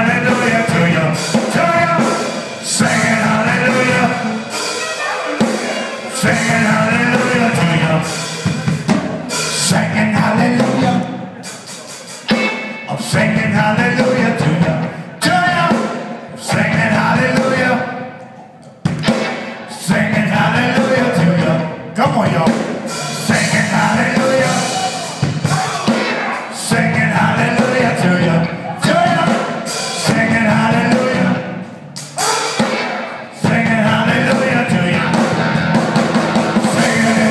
hallelujah to you. Singing hallelujah. Singing hallelujah to you. Singing hallelujah. I'm singing hallelujah to you. Singing hallelujah. Singing hallelujah to you. Come on, y'all. Singing hallelujah. Singing hallelujah to you. Singing hallelujah. Singing hallelujah to you. Singing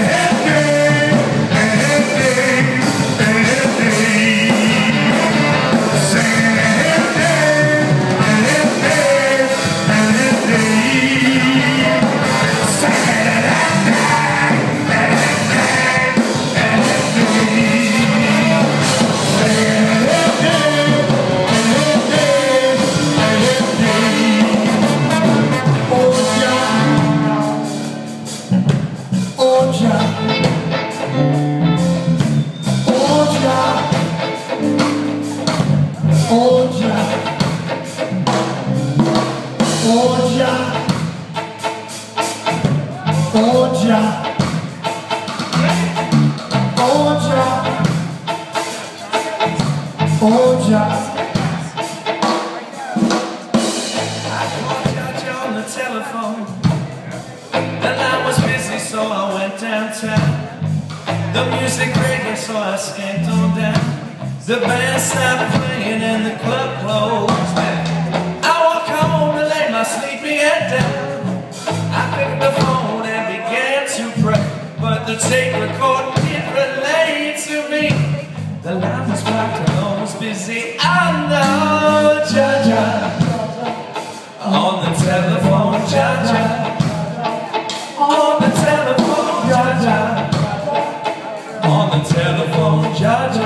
The music breaking, so I skanked on down. The band stopped playing and the club closed down. I walked home and laid my sleepy head down. I picked the phone and began to pray, but the tape recorder didn't relate to me. The line was blocked and I was busy. I know, Jaja, on the telephone, Jaja, on the telephone, Jaja. On the telephone, Jaja.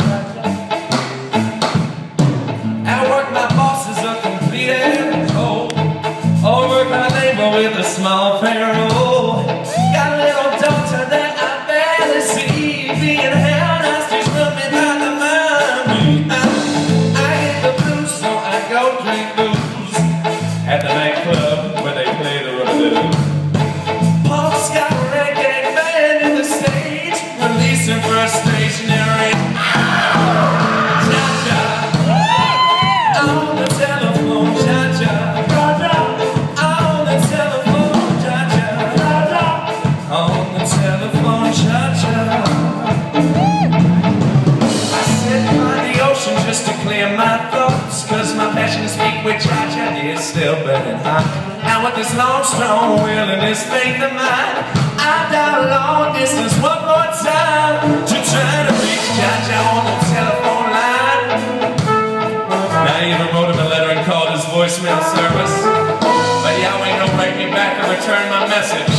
At work, my boss is a complete a-hole. Over my neighbor with a small payroll. Got a little daughter that I barely see. Being held hostage from me by the mind. I hit the blues, so I go drink booze at the nightclub where they play the roogaloo. Paul's got a reggae band in the stage, releasing for a stationary Jaja. On the telephone, Jaja. On the telephone, Jaja. On the telephone, Jaja. I sit by the ocean just to clear my thoughts, cause my passion to speak with Jaja is still burning hot. And with this long, strong will and this faith of mine, I've got a long distance one more time to try to reach Jaja on the telephone line. Now I even wrote him a letter and called his voicemail service, but y'all ain't gonna write me back or return my message.